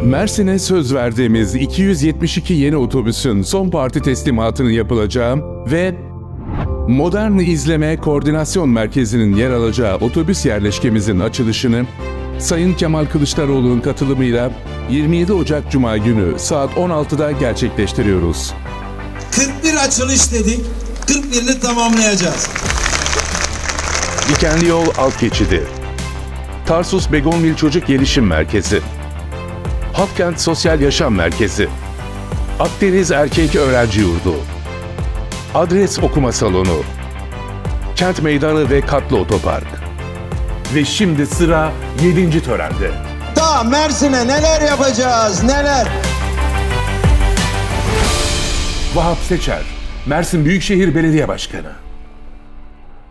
Mersin'e söz verdiğimiz 272 yeni otobüsün son parti teslimatının yapılacağı ve Modern İzleme Koordinasyon Merkezi'nin yer alacağı otobüs yerleşkemizin açılışını Sayın Kemal Kılıçdaroğlu'nun katılımıyla 27 Ocak Cuma günü saat 16'da gerçekleştiriyoruz. 41 açılış dedik, 41'ini tamamlayacağız. Dikenli Yol Alt Geçidi, Tarsus Begonvil Çocuk Gelişim Merkezi, Halkkent Sosyal Yaşam Merkezi, Akdeniz Erkek Öğrenci Yurdu, Adres Okuma Salonu, Kent Meydanı ve Katlı Otopark. Ve şimdi sıra 7. törende. Daha Mersin'e neler yapacağız, neler? Vahap Seçer, Mersin Büyükşehir Belediye Başkanı.